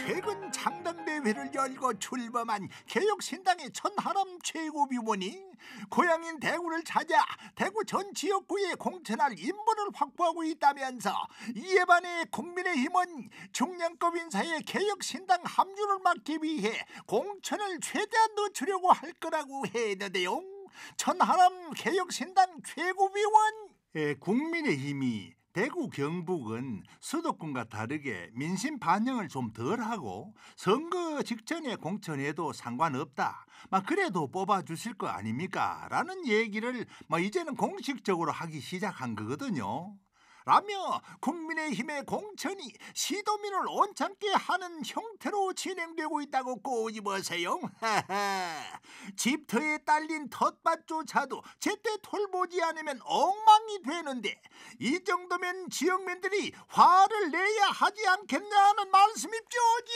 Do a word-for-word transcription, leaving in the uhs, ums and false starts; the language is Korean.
최근 창당대회를 열고 출범한 개혁신당의 천하람 최고위원이 고향인 대구를 찾아 대구 전 지역구에 공천할 인물을 확보하고 있다면서, 이에 반해 국민의힘은 중량급 인사의 개혁신당 합류를 막기 위해 공천을 최대한 늦추려고 할 거라고 했는데요. 천하람 개혁신당 최고위원, 예, 국민의힘이 대구 경북은 수도권과 다르게 민심 반영을 좀 덜하고 선거 직전에 공천해도 상관없다, 막 그래도 뽑아주실 거 아닙니까? 라는 얘기를 막 이제는 공식적으로 하기 시작한 거거든요. 라며 국민의힘의 공천이 시도민을 온참게 하는 형태로 진행되고 있다고 꼬집으세요. 집터에 딸린 텃밭조차도 제때 털보지 않으면 엉망이 되는데, 이 정도면 지역민들이 화를 내야 하지 않겠냐는 말씀입죠.